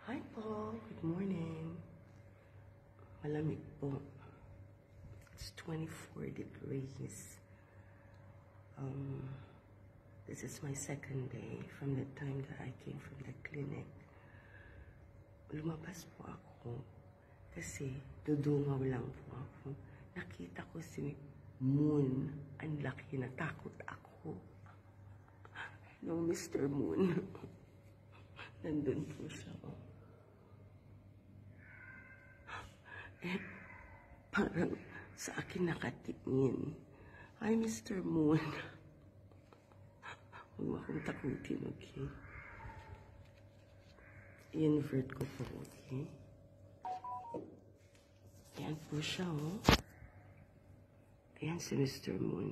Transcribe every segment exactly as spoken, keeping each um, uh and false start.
Hi po, good morning. Malamig po. It's twenty-four degrees. Um, this is my second day from the time that I came from the clinic. Lumabas po ako kasi dudungaw lang po ako. Nakita ko si Moon. Ang laki, natakot ako. No, Mister Moon. Nandun po siya. Oh. Eh, parang sa akin nakatingin. Hi, Mister Moon. Huwag mo akong takutin, okay? I-invert ko po, okay? Ayan po siya, oh. Ayan si Mister Moon.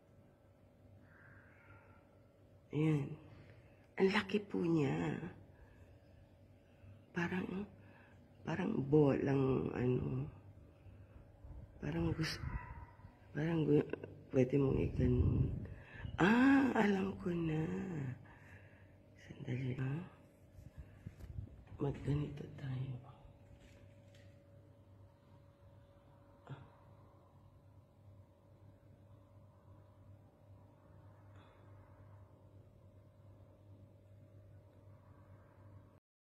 Ayan. Ang laki po niya. Parang, parang bolang, ano, parang gusto, parang pwede mong i-ganon. Ah, alam ko na. Sandali, ha? Magganito tayo.